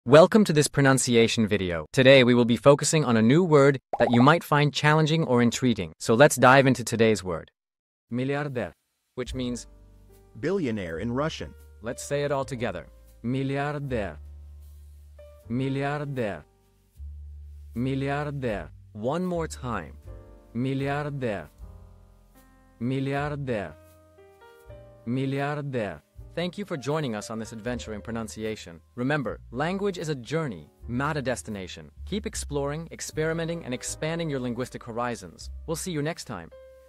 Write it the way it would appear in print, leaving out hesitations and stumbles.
Welcome to this pronunciation video. Today we will be focusing on a new word that you might find challenging or intriguing. So let's dive into today's word. Миллиардер, which means billionaire in Russian. Let's say it all together. Миллиардер. Миллиардер. Миллиардер. One more time. Миллиардер. Миллиардер. Миллиардер. Thank you for joining us on this adventure in pronunciation. Remember, language is a journey, not a destination. Keep exploring, experimenting, and expanding your linguistic horizons. We'll see you next time.